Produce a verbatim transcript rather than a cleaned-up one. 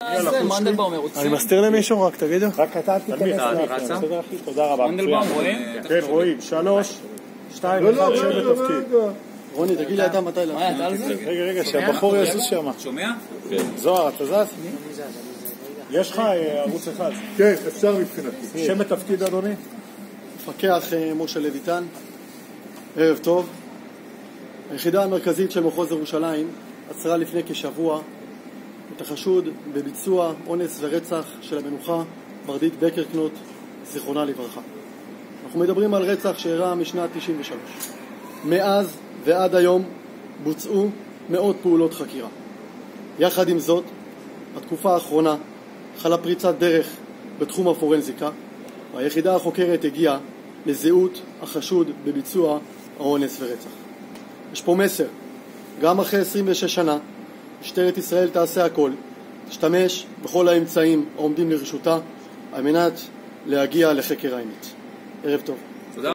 אני מסתיר למישהו רק, תגידו. רק אתה תיכנס לאחר. תודה רבה. כן, רואים. שלוש, שתיים, אחד, שם ותפקיד. רוני, תגיד לי אתה מתי לה. רגע, רגע, שהבחור יעשו שם. שומע? זוהר, אתה זז? יש לך ערוץ אחד? כן, אפשר מבחינתי. שם ותפקיד, אדוני? מפקח משה לויטן. ערב טוב. היחידה המרכזית של מחוז ירושלים עצרה לפני כשבוע את החשוד בביצוע אונס ורצח של המנוחה ורדית בקרקנוט, זיכרונה לברכה. אנחנו מדברים על רצח שאירע משנת תשעים ושלוש. מאז ועד היום בוצעו מאות פעולות חקירה. יחד עם זאת, בתקופה האחרונה חלה פריצת דרך בתחום הפורנזיקה, והיחידה החוקרת הגיעה לזהות החשוד בביצוע האונס ורצח. יש פה מסר, גם אחרי עשרים ושש שנה, משטרת ישראל תעשה הכל, תשתמש בכל האמצעים העומדים לרשותה, על מנת להגיע לחקר האמת. ערב טוב.